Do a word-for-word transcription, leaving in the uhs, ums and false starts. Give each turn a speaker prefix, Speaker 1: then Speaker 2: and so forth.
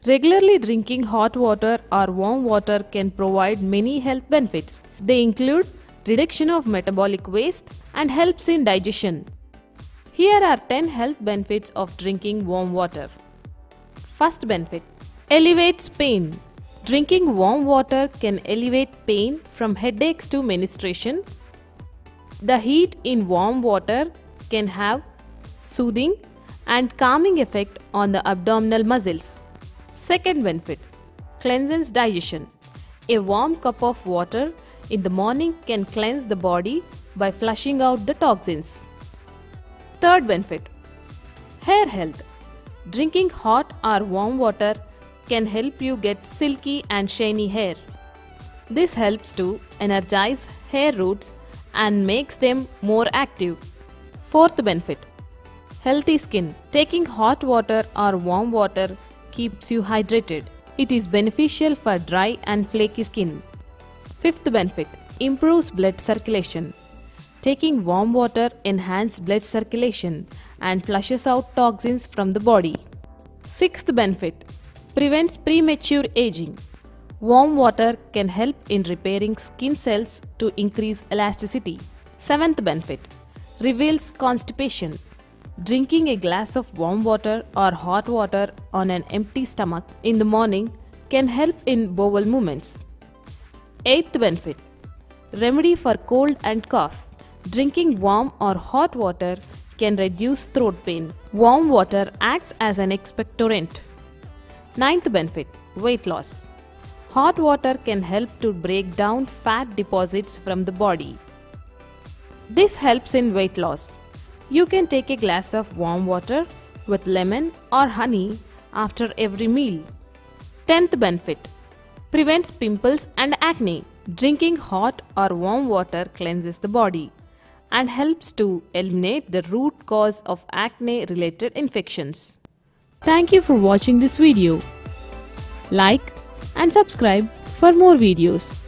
Speaker 1: Regularly drinking hot water or warm water can provide many health benefits. They include reduction of metabolic waste and helps in digestion. Here are ten health benefits of drinking warm water. First benefit: elevates pain. Drinking warm water can elevate pain from headaches to menstruation. The heat in warm water can have soothing and calming effect on the abdominal muscles. Second benefit: cleanses digestion. A warm cup of water in the morning can cleanse the body by flushing out the toxins. Third benefit: hair health. Drinking hot or warm water can help you get silky and shiny hair. This helps to energize hair roots and makes them more active. Fourth benefit: healthy skin. Taking hot water or warm water keeps you hydrated. It is beneficial for dry and flaky skin. Fifth benefit: improves blood circulation. Taking warm water enhances blood circulation and flushes out toxins from the body. Sixth benefit: prevents premature aging. Warm water can help in repairing skin cells to increase elasticity. Seventh benefit: relieves constipation. Drinking a glass of warm water or hot water on an empty stomach in the morning can help in bowel movements. Eighth benefit: remedy for cold and cough. Drinking warm or hot water can reduce throat pain. Warm water acts as an expectorant. Ninth benefit: weight loss. Hot water can help to break down fat deposits from the body. This helps in weight loss. You can take a glass of warm water with lemon or honey after every meal. Tenth benefit: prevents pimples and acne. Drinking hot or warm water cleanses the body and helps to eliminate the root cause of acne-related infections. Thank you for watching this video. Like and subscribe for more videos.